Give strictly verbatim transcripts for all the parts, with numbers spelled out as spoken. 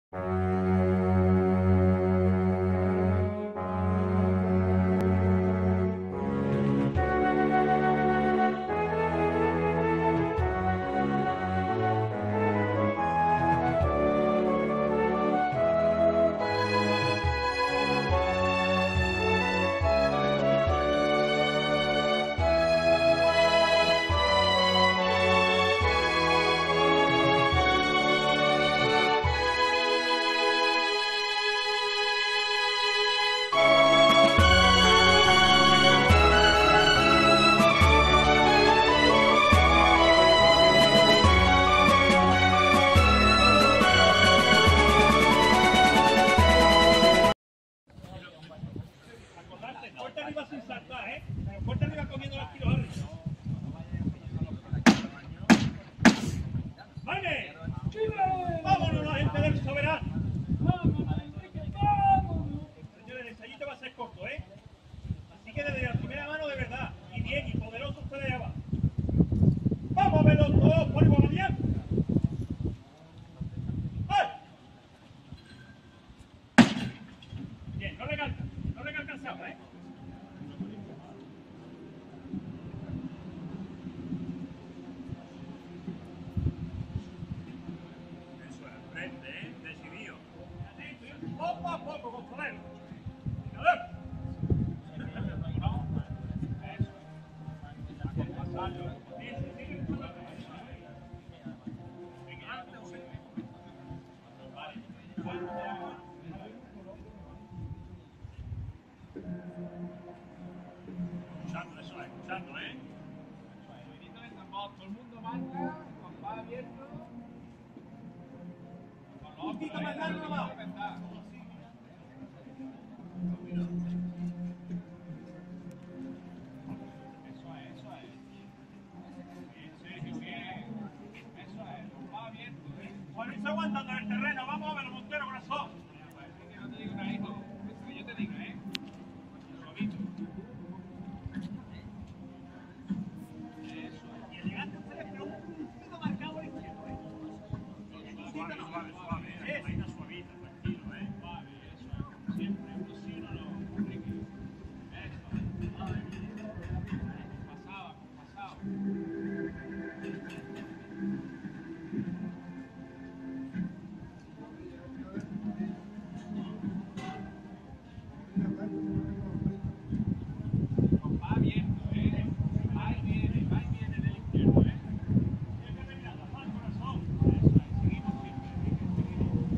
Escuchando, eso es, escuchando, ¿eh? Todo el mundo marca, compás abierto. Un poquito más largo nomás. Eso es, eso es. Sí, sí, bien. Eso es, compás abierto. Bueno, y se aguantando en el terreno, vamos a ver, Montero, corazón. Parece que no te digo nada, hijo. Eso que yo te diga, ¿eh? Suavito. Suave, suave, suave, ¿eh? Ahí está suavita, tranquilo, ¿eh? Suave, eso es. Siempre un sí o no, Ricky. Eso. Pasaba, pasaba. Compás abierto, ¿eh? Va y viene, va y viene del izquierdo, ¿eh? Siempre mirando, mal corazón. Eso es, seguimos siempre, Ricky, seguimos.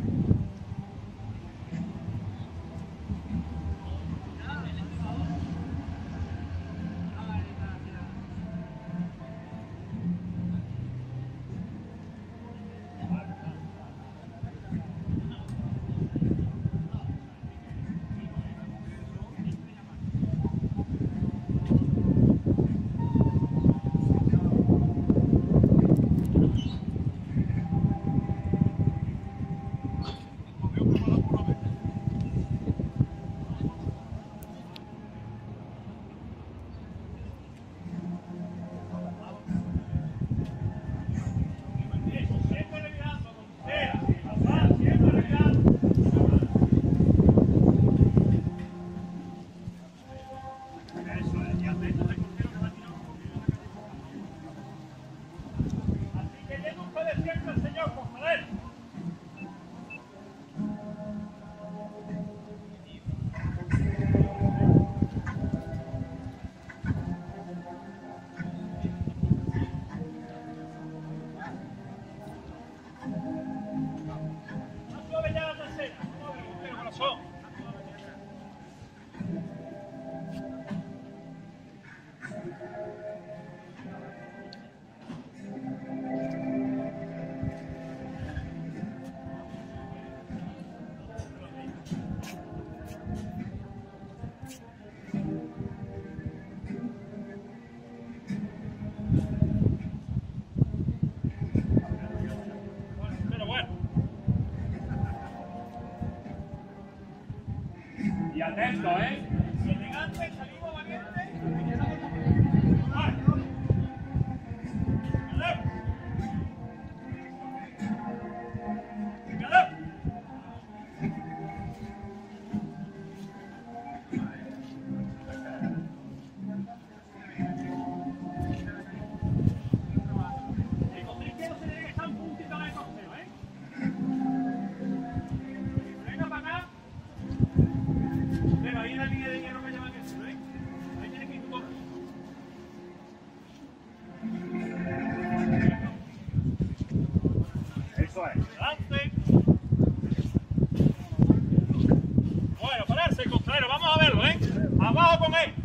Eso, siempre revirando, donde sea. Papá, siempre revirando. Eso es, y atento de Montero que va a tirar un poquito de la calle. Así que llegue ustedes siempre al Señor, por joder. No suave ya la trasera. Vamos a ver, Montero, corazón. Bueno, pero bueno. Y atento, ¿eh? Y elegante, salimos valiente. Vale. Caleb. Caleb. ¡Abajo con él!